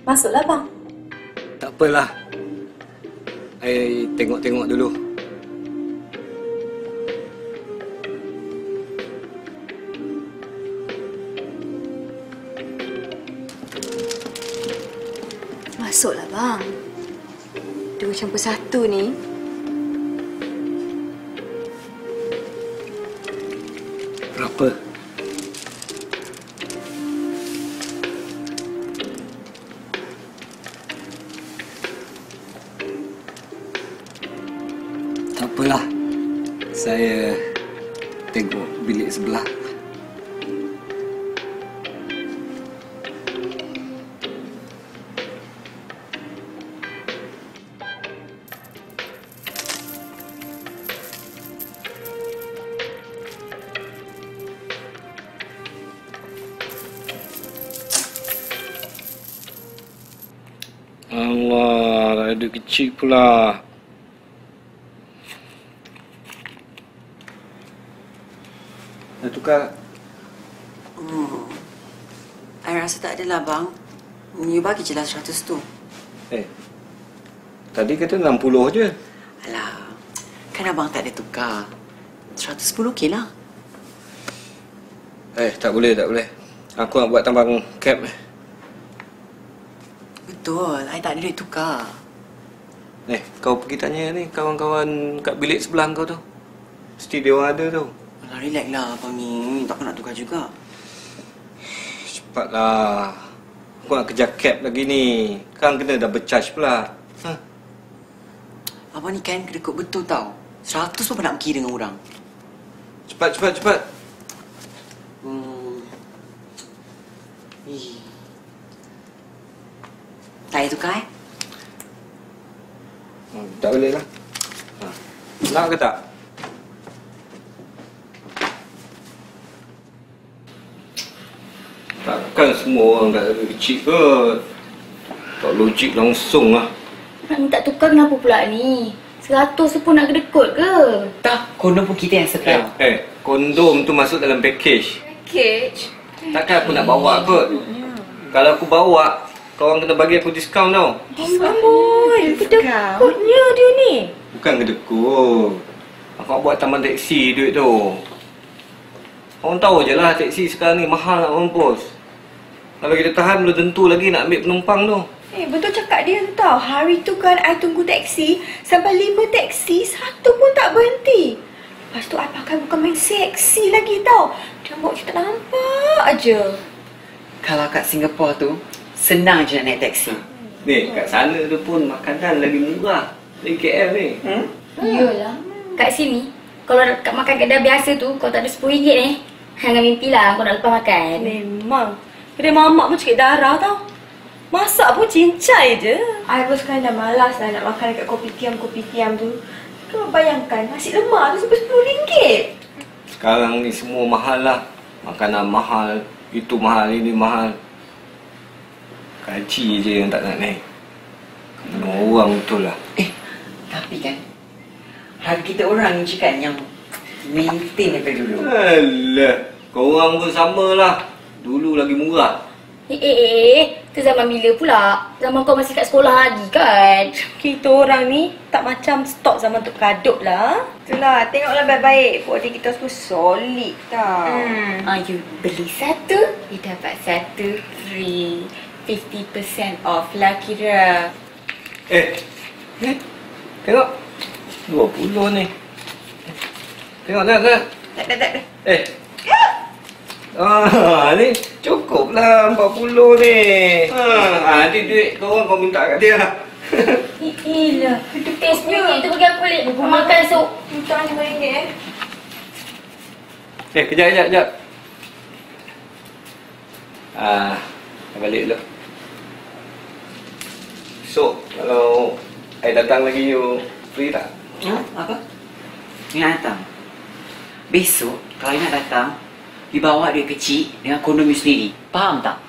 Masuklah bang. Tak apalah. I tengok-tengok dulu. Masuklah bang. Dua campur satu ni. Berapa? Tak apalah. Saya tengok bilik sebelah. Allah, ada kecil pula. Dah tukar? I rasa tak adalah bang. You bagi je lah 100 tu. Tadi kata 60 je. Alah, kan abang tak ada tukar. 110 okey lah. Tak boleh, tak boleh. Aku nak buat tambang cap. Betul, I tak ada duit tukar. Kau pergi tanya ni kawan-kawan kat bilik sebelah kau tu. Mesti dia orang ada tu. Alah, relax lah abang ni. Takkan nak tukar juga. Cepatlah. Aku nak kejar cap lagi ni. Kan kena double charge pula. Abang ni kan kedekut betul tau. 100 pun nak pergi dengan orang. Cepat. Tak payah tukar Tak boleh lah. Nak ke tak? Takkan semua orang dah ada kecil kot. Tak logik langsung lah. Nak minta tukar kenapa pula ni? 100 tu pun nak kedekut ke? Tak, kondom pun kita yang setel. Kondom tu masuk dalam package. Package? Takkan aku nak bawa kot. Kalau aku bawa, korang kena bagi aku diskaun tau. Diskaun? Kedekutnya dia ni. Bukan kedekut. Aku nak buat taman teksi duit tu. Korang tahu je lah teksi sekarang ni mahal nak mampus. Kalau kita tahan belum tentu lagi nak ambil penumpang tu. Betul cakap dia tu tau. Hari tu kan I tunggu teksi sampai 5 teksi, 1 pun tak berhenti. Lepas tu I pakai bukan main seksi lagi tau. Dia buat kita nampak aje. Kalau kat Singapura tu, senang je nak naik teksi. Ni, kat sana tu pun makanan lagi murah. Dari KL ni. Iyalah. Kat sini, kalau kat makan kedai biasa tu, kalau tak ada RM10 ni, jangan mimpilah kau nak lepas makan. Memang. Kedai mamak pun cakap darah tau. Masak pun cincai je. I pun sekarang dah malas lah nak makan dekat kopitiam tu. Kau bayangkan, nasi lemak tu sampai RM10. Sekarang ni semua mahal lah. Makanan mahal, itu mahal, ini mahal. Gaji je yang tak nak naik. Kena orang betul lah. Tapi kan, harga kita orang ni je kan yang maintain daripada dulu. Alah, korang pun sama lah. Dulu lagi murah. Tu zaman bila pula? Zaman kau masih kat sekolah lagi kan? Kita orang ni tak macam stok zaman Tok Kaduk lah. Itulah, tengoklah baik-baik. Body kita semua solid tau. You beli satu, you dapat satu free. 50% off lah kira. Tengok. 20 ni. Tengok. Tak. Ni cukup lah 40 ni. Nanti duit korang kau minta kat dia. Iyalah. RM10 tu bagi aku balik. Makan sup. Minta RM5 Kejap. Balik dulu. So, kalau I datang lagi, you free tak? Apa? Ni nak datang. Besok, kalau you nak datang, you bawa duit kecil dengan kondom you sendiri. Faham tak?